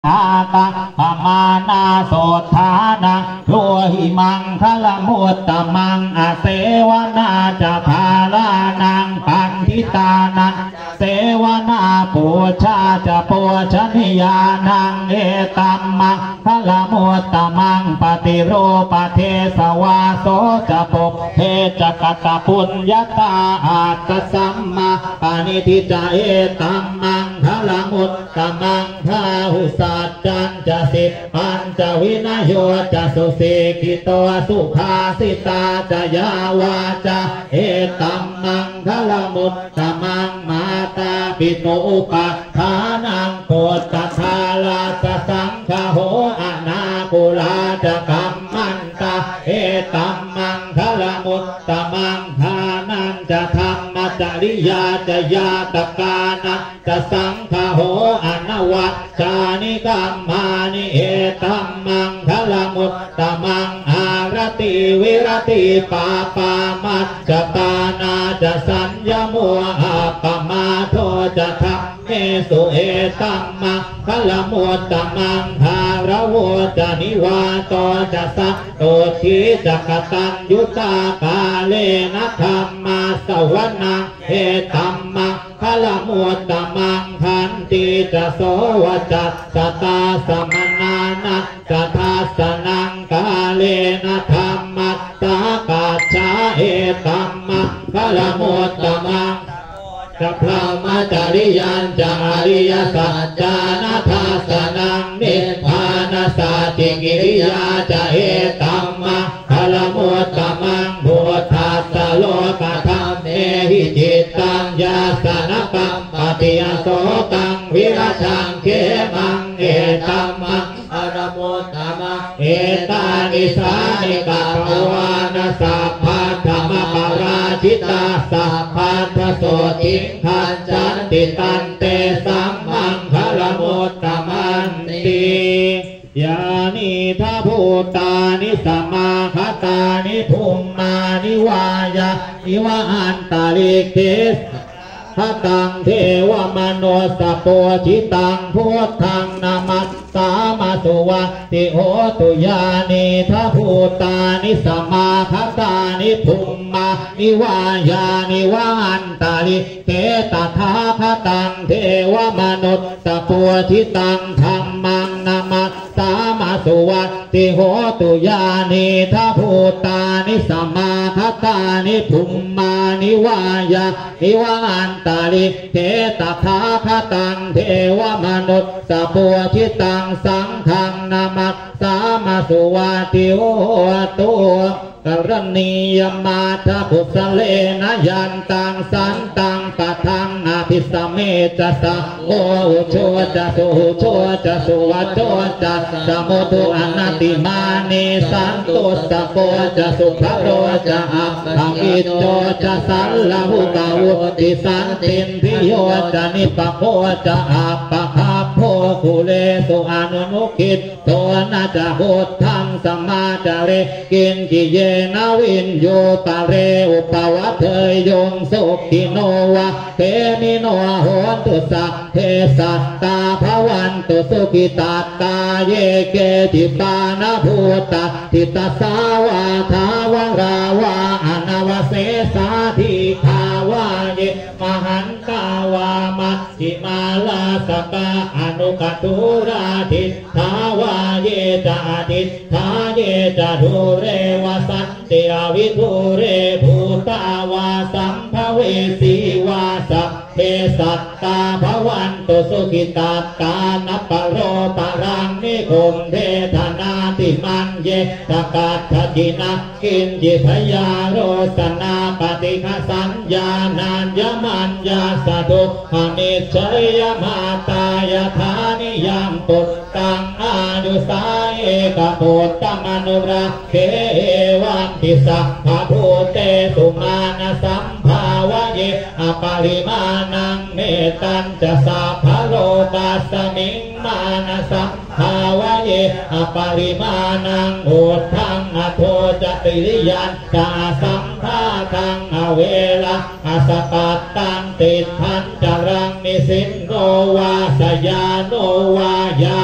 อาตะปมานาโสธานังโลหิมังคละมุตตะมังอเสวนาจะภาลานังปันทิตานังเสวนาปูชาจะปูชนียานังเอตัมมังคละมุตตะมังปฏิโรปเทสวาโสจะปุเทจะกัตปุญญาตาอาตสัมมาปานิทิจาเอตัมมังคละมุตตะมังพาหุสัจจันจะสิบปัญจวินโยจะสุสิกิโตสุขาสิตาจะยาวาจาเอตัมมังคละมุตตะมังมาตาปิโนอุปาทานังโกตทาลาสสังฆโหอนาปุลาจะกัมมันตาเอตัมมังคละมุตตะมังทานังจะธรรมจริยาจะยาตกานะจะสังฆโหอนวัตชานิกัมมานิเอตัมมังคละมุตตะมังอารติวิรติปาปามัจจตานาจะสัญญมัวอาปมาโทจะทัพเมสุเอตัมมังคละมุตตะมังภาระโวจะนิวาโตจะสัตโตทิจะกตัญยุตากาเลนะธรรมาสวนังเอตัมมังคละมุตตะมังขันติจะโสวจัตสตาสมนานะจะทัสนังกาเลนะธรรมัตตากาชาเอตัมมังคละมุตตะมังจะพระมจริยันจาริยสัจจานาทัสนังนิพพานาสัจจิกิริยาจะเอตัมมังคละมุตตะมังพุทธัสสะโลกธรรมเมหิจิตตังยาสนกัมปติยโสตังวิรัชังเขมังเอตัมมังคละมุตตะมังเอตานิสานิกาภวานาสัพพะธรรมปราชิตาสัพพัทโสติขันจันติตันเตสัมมังคละมุตตะมันติยานิทาภูตานิสมาคตานิภูมมานิวายานิวาอันตาลิเกสหตังเทวมโนสโปชิตังพุทธังนามัสสามาสุวัติโหตุยานิทาภูตานิสมาคตานิภูมมานิวายานิวาอันตาลิเกตถาคตังเทวมนุสสโปชิตังธัมมังนามัสสามาสุวัติโหตุยานิทาภูตานิสมาคตานิภูมมานิวายานิวาอันตาลิเกตถาคตังเทวมนุสสโปชิตังสังฆังนามัสสามาสุวัติโหตุกรณียมาทพุสเลนะยันตังสันตังปะทังอภิสเมจะสะโอโชจะสุโชจะสุวัโชจะสมุทุอนัตติมานิสันตุสะโกจะสุภโรจะอัปปมิโตจะสัลลหุกาวุติสันตินพิโยจะนิปโคจะอัปปะคาโพคุเลสุอนุนุกิตโตนะจะพุทธังสมาจาริกินกิเยนาวินโยปะเรอุปวัตเถยยงสุขิโนวะเทมิโนโหตุสัพเทสัตตาภวันตุสุขิตาตาเยเกจิปานาภูตาทิตาสาวาทาวราวาอนาวเสสาธิภาวาเยมหันตาวามัชฌิมาลาสกาอนุกตุราทิทาวาเยจาทิทาเยจาทุเรวสันติอวิทุเรภูตาวาสัมภเวสีวาสัพเพสัตตาภวันตุสุขิตาตานัปโรปรังนิคมเทธนาติมันเยตกัตถจินะกินจิพยาโรสนาปฏิฆสัญญานัญญมัญญาสตุอนิจฉัยมาตายธานิยังปุตตังอายุสาเอกปุตตมนุระเควันติสัพพะภูเตสุมาณสัมภาวะเยอปริมาณังเมตัญจะสัพพะโลกัสสมิงมาณสัมภาวะเยอปริมาณังอุทธังอโทจติริยันตาสัมภาทังอเวลาอสปัตตังติดพันจรังนิสินโนวาสยาโนวายาว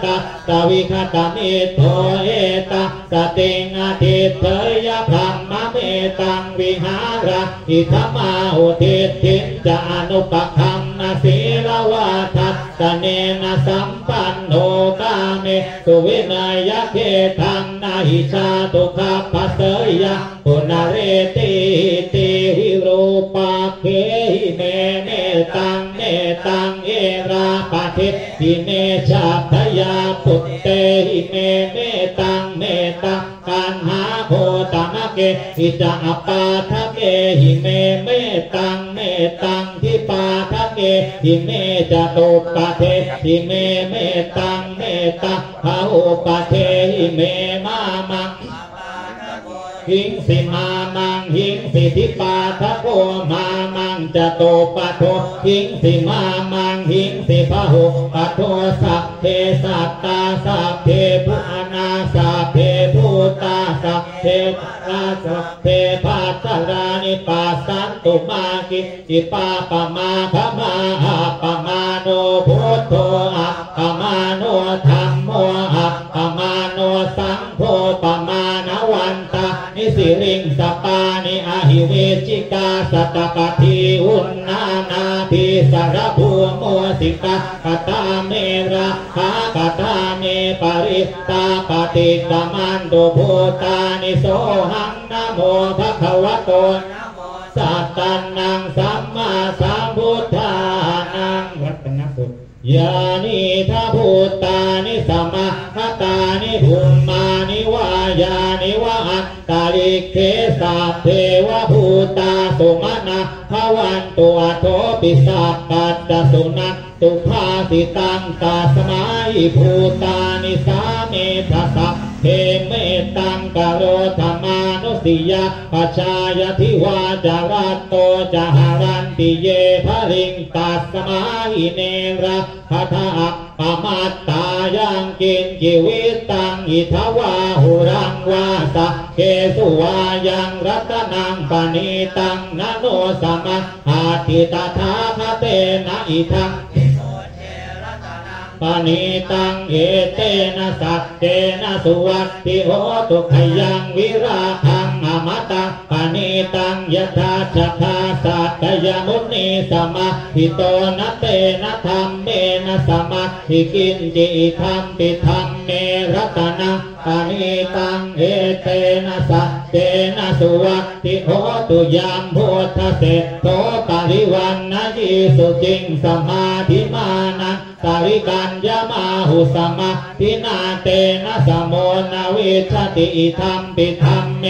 ตาสวิคตานิโตเอตาสติงอาทิเถยพรหมเมตังวิหาระอิธมาอุทิทิจะอนุปคัมนาศีลวาทัสสเนนะสัมปันโนกาเมสุวินัยเขทังนาหิชาตุขัปปะเสยยะปุณเรติติวิรูปะเขหิเมเนตังเนตังเอราปะทิหิเนชาพยาปุตเตหิเมเมตังเมตังกันหาโคตมะเกหิจะอปาทะเกหิเมเมตังเมตังทิปาทะเกหิเมจะตุปะเทหิเมเมตังเมตังภาหุปะเทหิเมมามังหิงสิมามังหิงสิทิปาทะโกมามังจะโตปะโทหิงสิมามังหิงสิพหุปะโทสัพเพสัตตาสัพเพพุอานาสัพเพภูตาสัพเพราสัพเพภัสสรานิปัสสันตุมากิจิปาปมาภมาอัปปมาโนพุทโธอัปปมาโนธัมโมอัปปมาโนสังโฆปมาณวันตานิสิริงสปานิอหิเวจิกาสัตตปฏิอุณนานาภิสารภูโมสิกาคตาเมระหาคตาเมปริตาปฏิกามันโตภูตานิโสหังนะโมภะคะวะโตสัตตันนังสัมมาสัมพุทธานังวัตนะสุยานิทัพพุตตานิสัมมาคตานิภูมานิวายานิวะอัตตาลิเขสัพเทวภูตาสุมาณะภวันตุอโทปิสัพปัตตสุนัขสุภาสิตังตัสมาอิภูตานิสาเมทัสสะเทเมตังกโรธมานุสิยาปัจจายทิวาจารัตโตจหารันติเยภริงตัสมาอิเนระคาถาปมัตตายังกินจิวิตังอิทวาหุรังวาสะเกสุวายังรัตนังปณิตังนโนสมะอาทิตถาคเตนะอิทังปณิตังเอเตนะสัจเจนะสุวัตติโหตุขยังวิราคังอมตะปณิตังยถาจักขาสัตยมุนีสมาหิโตนะเตนะธรรมเมนะสมาหิกินจิธรรมปิธรรมเมรัตนะปณิตังเอเตนะสัจเจนะสุวัตติโหตุยามพุทธเสโตปริวันนะยิสุจิงสมาธิมานะสาริกัญญามาหุสมาทินาเตนะสมโมนาวิชติอิธรรมปิธรรมเม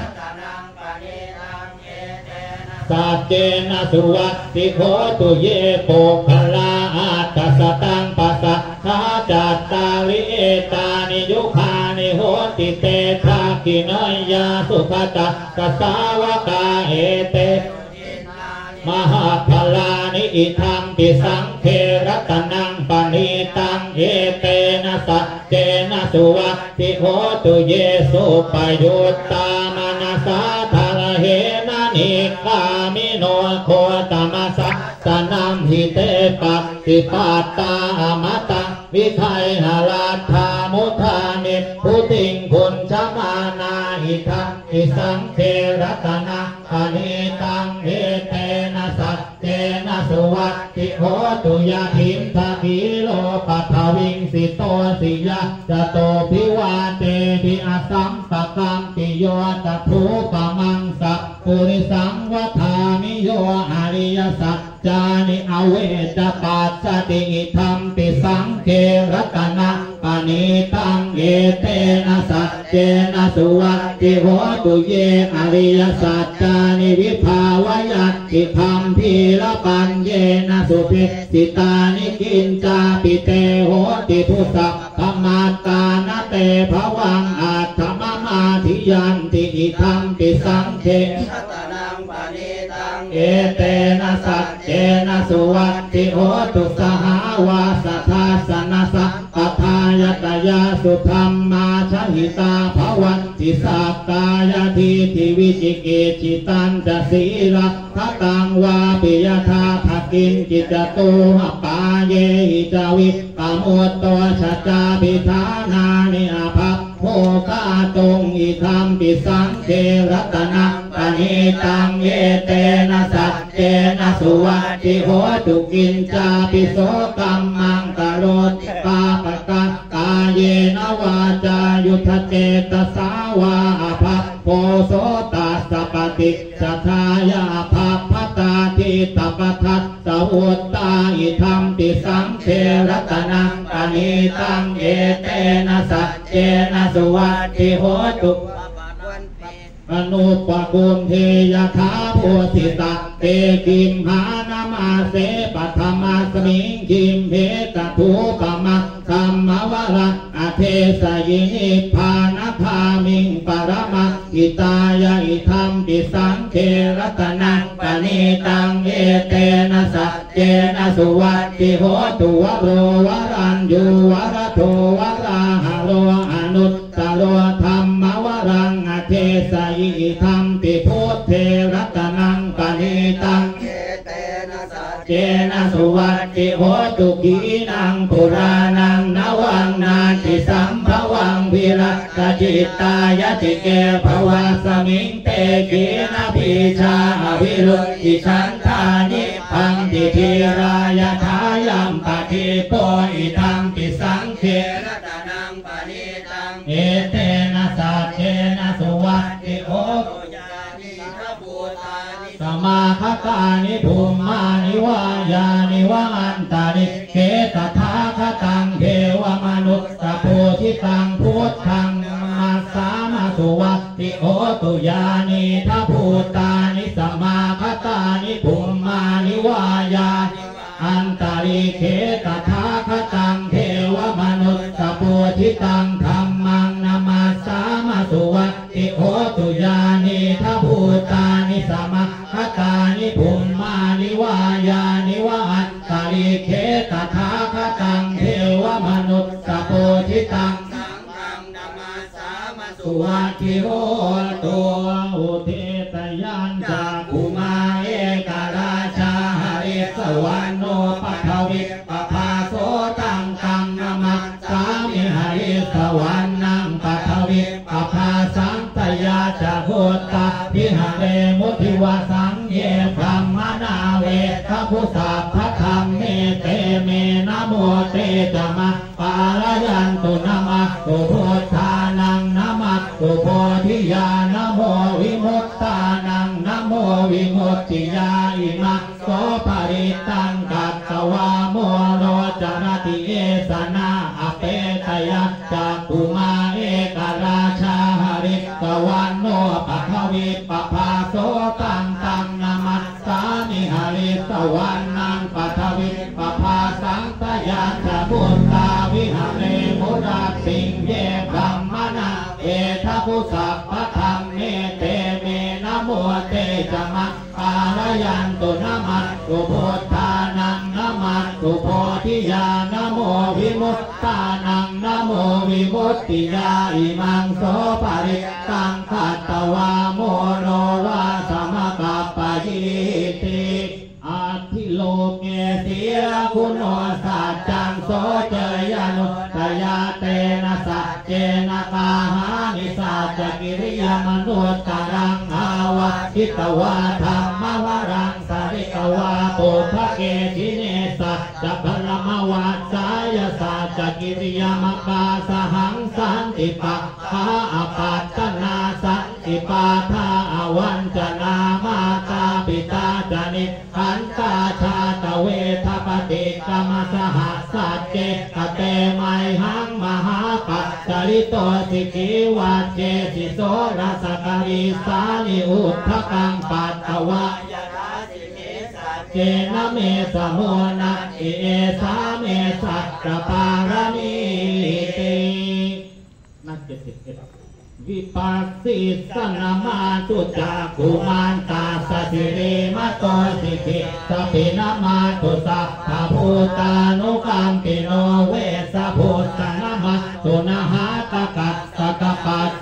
สัจเจนะสุวัตติโหตุเยโปคลาอัตตสตังปัสสะทาจัตตาริเอตานิยุคานิโหติเตทากินยาสุขตะกัสสาวกาเอเตมหาพลานิอิทังปิสังเครัตนังปณิตังเอเตนะสัจเจนะสุวัตติโหตุเยสุปยุตตามนัสสะทาระเหนะนิกามิโนโคตมัสสะสนัมหิเตปัตติปัตตาอมตังวิไทยหราธามุทานิพุติงคุณชมานาหิทังอิสังเครัตนะปณิตังเอเตนะสัจเจนะสุวัตติโหตุยาหิมทะกิโลปัทวิงสิโตสิยะจโตภิวาเตภิอสัมปะกัมปิโยตถูปมังสัพปุริสังวัฏามิโยอริยสัจจานิอเวจปัสสติธรรมปิสังเครัตนะปณิตังเอเตนะสัจเจนะสุวัตติโหตุเยอริยสัจจานิวิภาวยัตติธรรมพีละปัญเยนะสุภิสิตานิกินจาปิเตโหติทุสัพพมาตานะเตภวังอัตถมมาธิยันติอิธรรมปิสังเคเอเตนะสัจเจนะสุวัตติโหตุสหาวาสทัสสนะสัพพายตยาสุธรรมาชหิตาภวันติสักกายทิทิวิจิกิจิตันจะศีระทะตังวาปิยธาภกินจิจตุหปาเยหิจาวิปมุตโตชัจจาภิธานานิอาภัพโภคาตงอิธัมปิสังเทรัตนะปณิตังเยเตนะสัจเจนะสุวัตติโหตุกินจาปิโสกัมมังกโรติปาปะกะกายเยนะวาจายุทธเจตสาวาภัพโพโสตัสสะปฏิสัทธายาภัพพตาทิตปทัสสะอุตตาอิธัมปิสังเทรัตนังปณิตังเยเตนะสัจเจนะสุวัตติโหตุอนุปกุมเทยถาโพธิตะเตกิมหานามาเสปัทมาสมิงคิมเพตทูปมะสัมมวระอเทสยินิพานภามิงปรมะอิตายะอิธัมปิสังเทรัตนังปณิตังเอเตนะสัจเจนะสุวัตติโหตุวโรวรัญญูวรโทวราหโรอนุตตโรธรรมวรังอเทสยิอิธัมปิพุทเทรัตนังปณิตังเจนะสุวัตติโหตุกีนังปุรานังนวังนาติสัมภวังวิรัตจิตตายติเกภวะสมิงเตกีนะพิชาอวิรุตติฉันทานิพังติธีรายทายัมปฏิโปอิธัมปิสังเขรัตนังปณิตังเอเตนะสัจเจนะสุวัตติโหตุสมาคตานิภูมานิวายานิวังตานิเขตถาคตังเทวมนุสสะโพธิตังพุทธังมัสสามาสุวัตติโหตุยานิทัพภูตานิสมาคตานิภูมานิวายาอันตาริเขตถาคตังเทวมนุสสะโพธิตังธัมมังนามัสสามาสุวัตติโหตุยานิทัพภูตานิสมาคตานิภูมานิวายานิวัตตาริเขตถาคตังเทวมนุสสะโพธิตังสังฆังนามัสสามาสุวัตติโหตุอุเทตยัญจากุมาเอกราชาหริสวรรณโนปัทวิปภาโสตังตังนามัสสามิหริสวรรณังปัทวิปภาสังตยาจาพุตตาพิหเรมุทิวาสังเยพรหมนาเวทพุสัพพธรรมเมเตเมนะโมเตจมะปาลยันตุนะมะตุพุทธานังนะมะตุโพธิญาณโมวิมุตตานังนะโมวิมุตติยาอิมัสโสภริตังกัตตวาโมโรจรติเอสนาอเปตยะจักขุมาเอกราชาหริสวรรณโนปัทวิปภาโสตังตังนามัสสามิหริสวรรณังปัทวิปภาสังตยาจาพุตตาวิหเรมุราสิงเยพรหมนาเอทพุสัพพธรรมเมเตเมนะโมเตจมะปาลยันตุนะมัสตุพุทธานังนะมัสตุโพธิญาณโมวิมุตตานังนะโมวิมุตติยาอิมังโสภริตังคัตตวาโมโนวาสมกัปปะยิติอาทิโลเกเสียคุณโอสัจจังโสเจยานุตยาเตนะสัจเจนะกาหานิสัจกิริยามนุตตรังอาวะทิตวาธรรมวรังสริกวาปุพเกทิเนสัจพรมวัสสายสัจกิริยามกาสหังสันติปะหาอปัตตนาสันติปาทาอวันจนามาตาปิตาจานิขันตาชาตเวทปฏิกรรมสหัสสัจเจกเตไมหังมหาปัจจริโตสิกิวัจเจสิโสรัสกริสานิอุทธกังปัตตวะเจนะเมสมุนะเอสาเมสัตตปารมีตินัก71วิปัสสิสนามาตุจักขุมันตาสสิเรมะโตสิกิสปินามาตุสัพพภูตานุกัมปิโนเวสะพุทธนามาตุนะหะตะกัสสก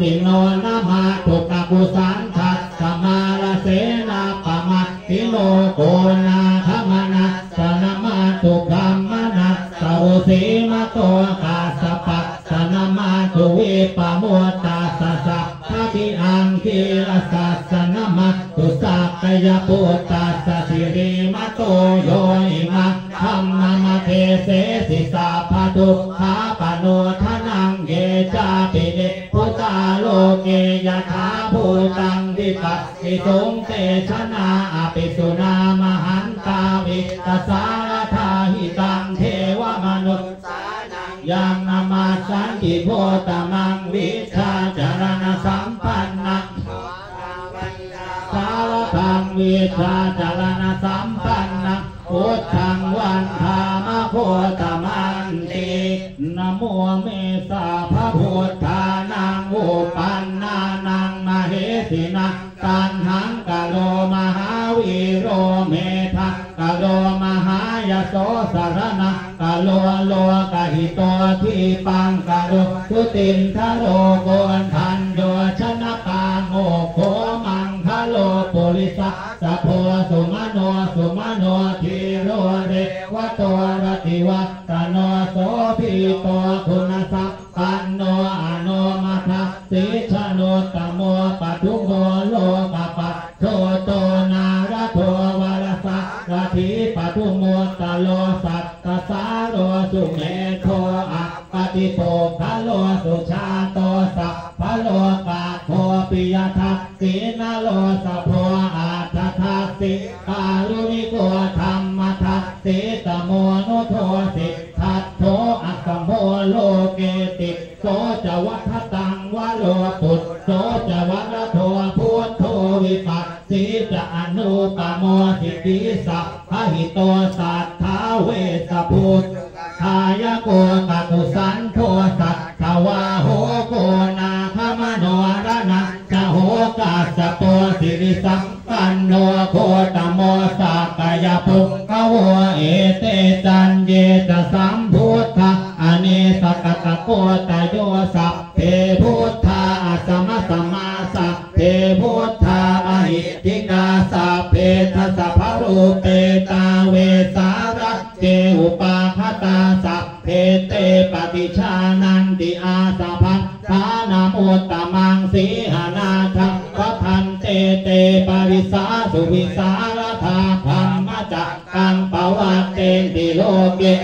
สิโนนามาตุกกุสันทัสสมาลเสนาปมาติโลโกนาธรรมนัสสนามาตุกัมมนัสสโอสีมาโตกาสปัสสนามาตุวิปโมตาสสะทะพิอังคีลสัสสนามาตุสักกยปุตตัสสะสิริมาโตโยอิมะธัมมะเทเสสิสาภะตุขาปโนทนังเกจาปิเนพุทธาโลเกยถาภูตังวิปัสสิสงเตชนะอภิสุนามหันตาวิตสารทาหิตังเทวมนุษสานังยังนามาสันติโพตมังวิชาจารณสัมปันนังสารพังวิชาจารณสัมปันนังพุทธังวันธามะโพตมันตินะโมเมสาภะพุทธานังอุปันนานังมเหสินะตันหังกะโลมหาวิโรเมทักกะโลมหายโสสารณะกะโลโลกะหิโตทิปังกะโลทุตินทโรโกนทันโยชนะปาโมโคมังคะโลปุริสะสะโพสุมาโนสุมาโนทิโรเรวะโตรติวัตโนโสภิโตคุณสัพปันโนอโนมัทธสิชโนตโมปทุโมโลกปัตโตโตนารโทวรสะกทิปทุโมตโลสัตตสาโรสุเมโทอะปฏิโภคโลสุชาโตสัพพโลกะโคปิยทัสสินาโลสะโพอาทัสสิกาลุนิโกธรรมทัสสิตโมนุโทสิทัตโธอัสสมโภโลเกติโสจวัฏตังวะโลปุตโสจวัฏโทพุทโธวิปัสสิจะอนุปโมสิกิสัพพหิโตสัทธาเวสพุทธายโกกตุสันโทสัทธวาโหโกนาคมโนรณะชโหกัสสะโปสิริสัมปันโนโคตโมสักกายปุกขโวเอเตจันเยจะสัมพุทธะอเนสกตะโกตโยสัพเพพุทธาสมะสมาสัพเพพุทธามหิติกาสัพเพทัสสะภรูเปตาเวสาระเจอุปาคตาสัพเพเตปฏิชานันติอาสาพัสสานามุตตมังสีหานาทัพพพันเตเตปริสาสุวิสารธาพัมมจักกังปวัตเตติโลเก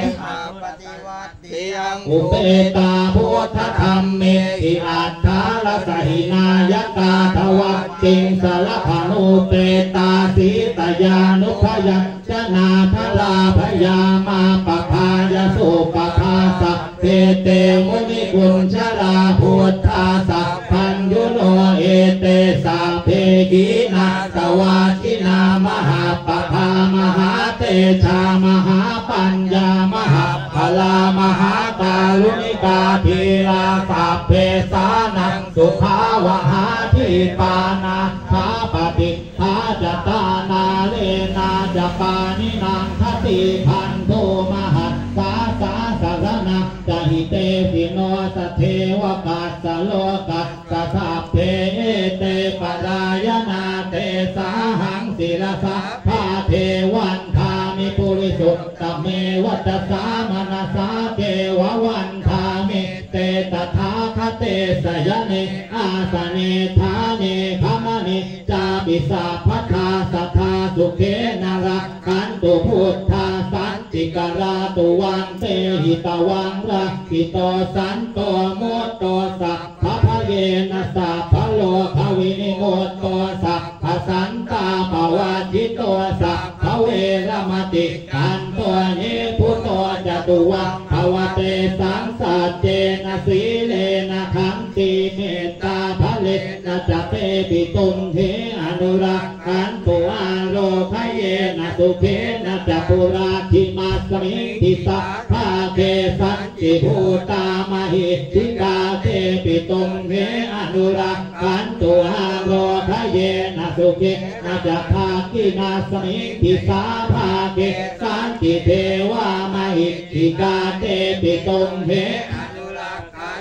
อุเปตาพุทธธรรมเมติอัตถาลสหินายกาทวัตติงสารพานุเปตาสีตยานุพยัญชนะทลาพยามาปภายสุปภาสะเตเตมุนิกุญชลาพุทธาสัพพัญยุโนเอเตสัพเพกินาสวาชินามหาปภามหาเตชามหาปัญญามหาพลามหาการุณิกาทีราสัพเพสานังสุขาวหาทิปานาคาปฏิทาจตานาเลนาจปานินางคติพันโทมหัสสาสาสารนัจหิเตสิโนสเทวกัสสโลกัสสสัพเพเตปรายนาเตสาหังศิรสะภาเทวันทามิปุริสุตตเมวัตสามนัสสาเกววันทามิเตตถาคเตสยเนอาสเนธาเนขมณิจาปิสาพัทธาสัทธาสุเขนารักขันตุพุทธาสันติกราตุวันเตหิตวังรักขิโตสันโตโมตโตสัพพะเยนะสัพพะโลภวินิโมตโตสัพพะสันตาปวัตถิโตสัพพะเวรมติกันโตเนพุทโตจตุวังภวเตสังสัจเจนะสีเลนะขันติเมตตาภะเลนะจะเตปิตุนเทอนุรักขันตุอาโลภเยนะสุเขนะจะปุราธิมาสมิทิสัพพะเกสัจจิภูตามหิติกาเตปิตุนเทอนุรักขันตุอาโลภเยนะสุเขนะจะภากินาสมิทิสัพพะเกสัจจิเทวามหิติกาเตปิตุนเทอนุรักขันตุอ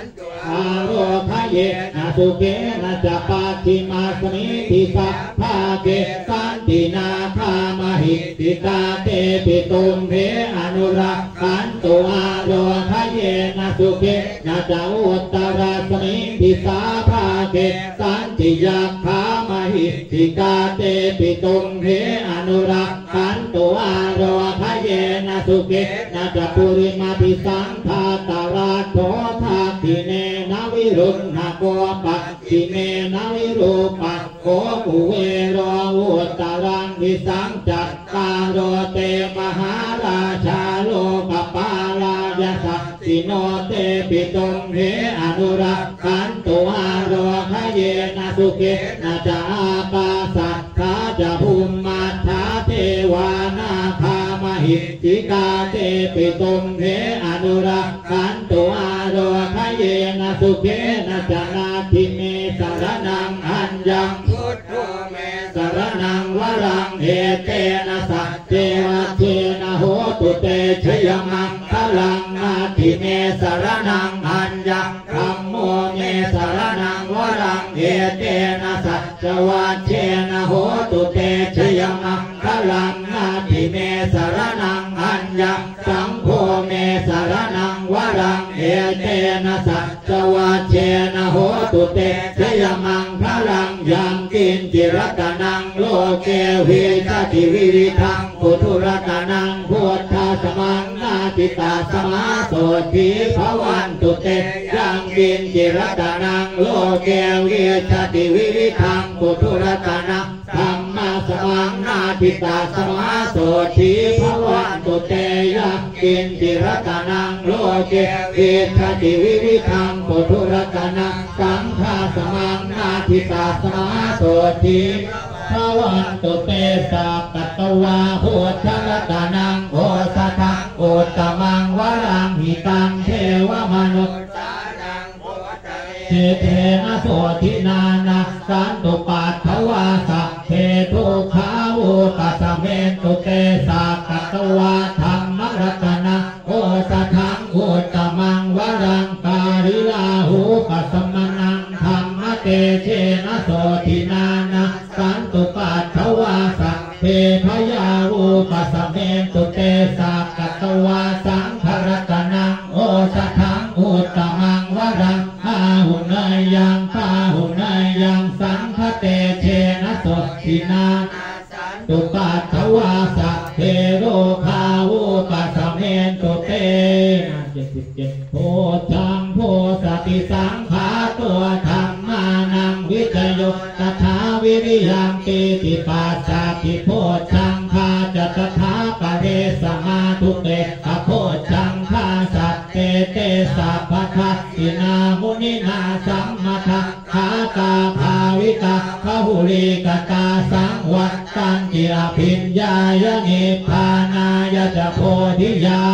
อาโรคเยนะสุเกนะจะปัจฉิมาสมิทิสัพพาเกสันตินาคามหิติกาเตปิตุมเพอนุรักขันตุอาโรคเยนะสุเกนะจะอุตตราสมิทิสาภาเกสันติยัคขามหิติกาเตปิตุมเพอนุรักขันตุอาโรคเยนะสุเกนะจะปุริมาภิสังฆาตาราโทธาติเนนะวิรุณหโกปัจฉิเมนะวิรูปัสโกภูเวโรอุตตรังวิสังจัตตาโรเตมหาราชาโลกปาลายสัสสิโนเตปิตุมเหอนุรักขันตุอาโรคเยนะสุเกนะจาปาสัทธาจะภูมิมาธาเทวานาคามหิติกาเตปิตุมเหอนุรักขันตุอาโรคเยนะสุเกนะจานาทิเมสารนังอัญญังพุทโธเมสารนังวรังเอเตนะสัจเจวะเทนะโหตุเตชยมังคลังนาทิเมสารนังอัญญังธัมโมเมสารนังวรังเอเตนะสัจวะเทนะโหตุเตชยมังคลังนาทิเมสารนังอัญญังสังโฆเมสารนังวรังเอเตนะสัจวะเทนะโหตุเตชยมังคลังยังกินจิรตนังโลเกวิชาติวิริทังปุถุรตนังพุทธสมังนาติตาสมาโสติภวันตุเตยังกินจิรตนังโลเกวิชาติวิริทังปุถุรตนังธรรมะสมังนาทิตาสมาโสติภวันตุเตยังกินจิรตนังโลเกวิชาติวิริทังปุถุรตนังสังฆสมังนาทิตาสมาโสติภวันตุเตสัพกัตตวาโหชรตานังโอสทังโอตตมังวรังหิตังเทวมนุษย์เจเทนะโสทินานะสันตุปัฏฐวาสัพเพทุกขาวุตัสเมตุเตสัพกัตตวาธรรมรัตนะโอสทังโอตตมังวรังการิลาหูปัสมนังธรรมเตเชนะโสทินานะสันตุปัฏฐวาสัพเพพยาวุปัสเมตุเตสัพกัตตวาสังขรัตนังโอสทังโอตตมังวรังอาหุนายยังปาหุนายยังสังฆเตเชนะโสทินาตุปัฏฐวาสัพเพโรคาวุปัสเมตุเต77โพชังโพสติสังขาตัวธรรมานังวิจโยตถาวิริยังติติปัสสติโพชังคาจัตถาปะเรสมาทุเตอโพชังคาสัตเตเตสัพพะทัสสินามุนินาสัมมาทะขาตาภาวิกาขหุลิกตาสังวัตตังกิอภิญญายนิพพานายจะโพธิญา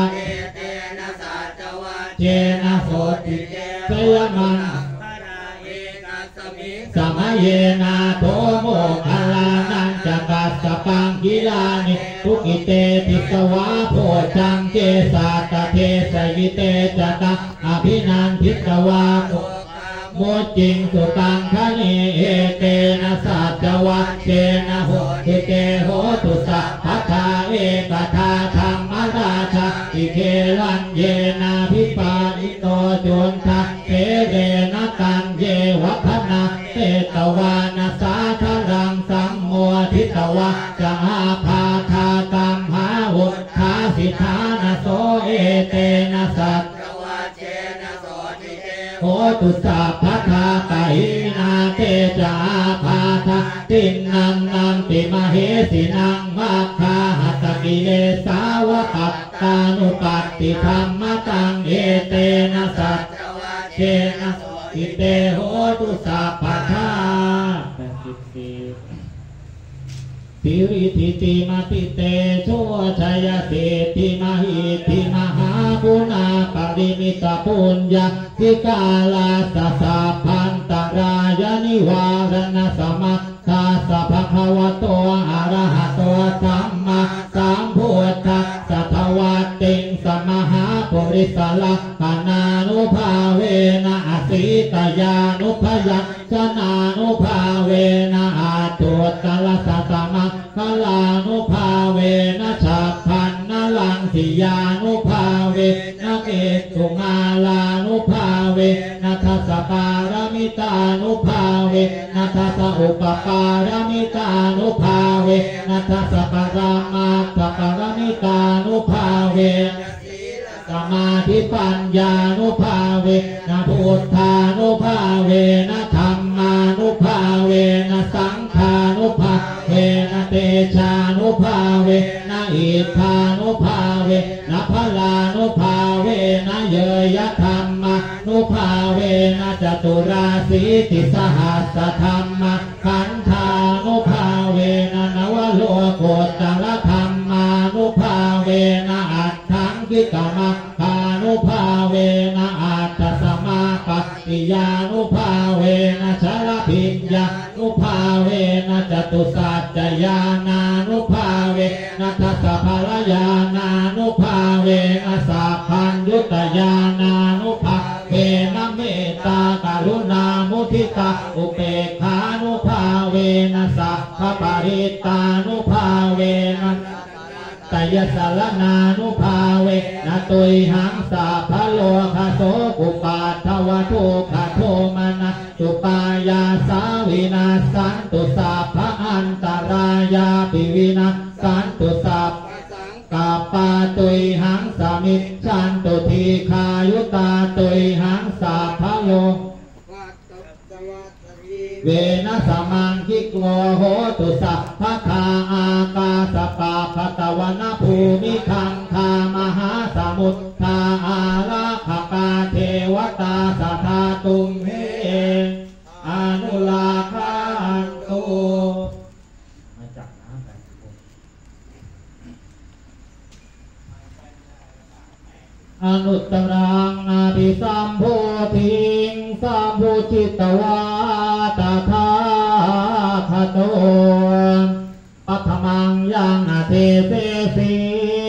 เจนะโสติเสยมันสมัยเยนาโทโมคาลานันจะกัสสปังกิลานิทุกิเตติสวะโพชังเจสาตเทสยิเตจตะอภินันทิตวาโมจิงสุตังคเนเอเตนะสัจวัตเจนะโหติเตโหตุสัพพทาเอกทาธรรมราชาอิเคลันเยนะพิปานิโตจุนทะเสเรนะตังเยวะพนะเตตวานะสาธรังสัมโมทิตวะจะอาภาธาตัมหาวุฒาสิทานะโสเอเตนะสัจโหตุสัพพทาปะหินาเตจาภาทะตินังนันติมเหสินังมัคคาหัตกิเลสาวกัปตานุปัตติธรรมตังเอเตนะสัจเจนะอิเตโหตุสัพพทาติริติติมาติเตโชชัยเศรษฐิมหิติมหาปุณาปริมิตปุญญาสิกาลาสสะพันตรายนิวารณสัมทาสัพพะวะโตอะระหะโตสัมมาสัมพุทธัสสะภวัตติงสมหาปุริสลักขณานุภาเวนะอเสสีตยานุพยัญชนะนุภาเวนะอาตุตลสัตมังคลานุภาเวนะฉัพพันนลังสิยานุภาเวนะเกตุมาลานุภาเวนะทัสสปารมิตานุภาเวนะทัสสะอุปปารมิตานุภาเวนะทัสสะปรามาสปารมิตานุภาเวสมาธิปัญญานุภาเวนะพุทธานุภาเวนะธรรมานุภาเวนะสังฆานุภาเวนะเตชานุภาเวนะอิทธานุภาเวนะพลานุภาเวนะเยยธรรมานุภาเวนะจตุราสีติสหัสธรรมขันธานุภาเวนะนวโลกุตตรธรรมานุภาเวนะอัตถังคิกมัคคานุภาเวนะอัตตสมาปัตติยานุภาเวนะชลพิญญานุภาเวนะจตุสัจจญาณานุภาเวนะทัสสะภรญาณานุภาเวนะสัพพัญญุตญาณานุภาเวนะเมตตากรุณามุทิตาอุเบกขานุภาเวนะสัพพปริตานุภาเวนะตยสารนานุภาเวนะตุยหังสัพพโลภโสกุปาทวทุกขโทมนะจุปายาสาวินาสันตุสัพพอันตรายาปิวินาสันตุสัพกาปาตุยหังสามิชันตุทีคายุตาตุยหังสัพพโลเวนะสมังคิโกโหตุสัพพะคาอากาสปะภะตะวันภูมิคังคามหาสมุทธาอาราภกาเทวตาสัทธาตุมเหอนุลาคันตุมาจากน้ำกันอนุตตรังอภิสัมโพธิงสัมพุจิตวาตถาคโตปัทมังยังอเทเสสี